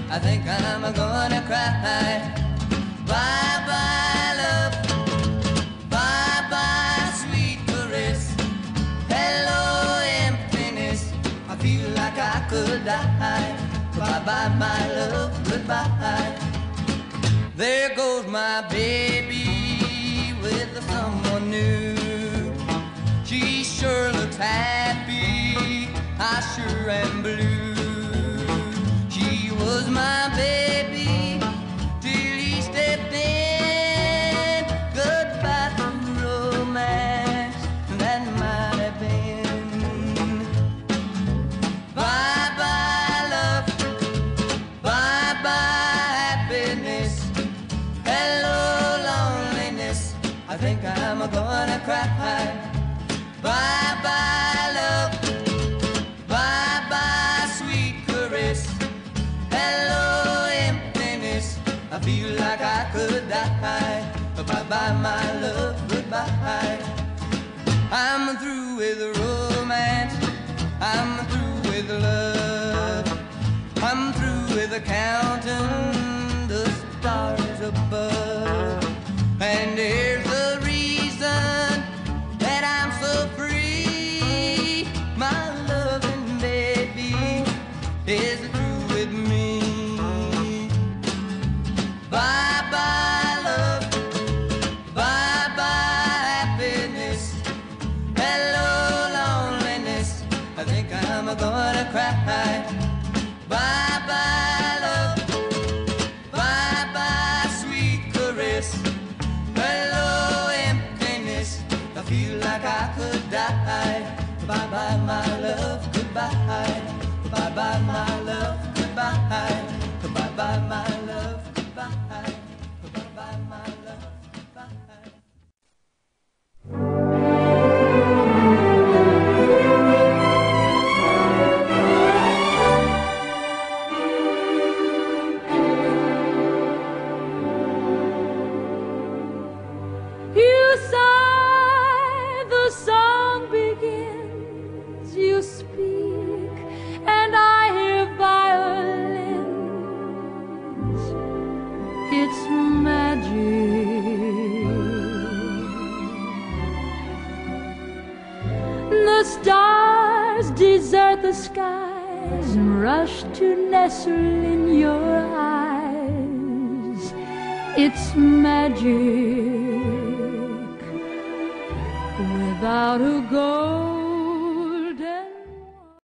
I think I'm gonna cry. Bye bye love, bye bye sweet caress. Hello emptiness, I feel like I could die. Bye bye my love, goodbye. There goes my baby with someone new. She sure looks happy, I sure am blue. She was my baby till he stepped in. Goodbye to romance, that might have been. Bye bye love, bye bye happiness. Hello loneliness, I think I'm gonna cry. Bye bye love, bye bye sweet caress. Hello emptiness, I feel like I could die. Bye bye my love, goodbye. I'm through with romance, I'm through with love. I'm through with counting the stars above. And here's the reason that I'm so free. My loving baby is through with me. Bye bye love, bye bye happiness. Hello loneliness, I think I'm gonna cry. Bye bye love, bye bye sweet caress. Hello emptiness, I feel like I could die. Bye bye my love, goodbye. Bye bye my love, goodbye. Bye bye my love, goodbye. Bye bye my love, goodbye. You sigh, the song begins, you speak, and I hear violins. It's magic. The stars desert the skies and rush to nestle in your eyes. It's magic. Without a goal,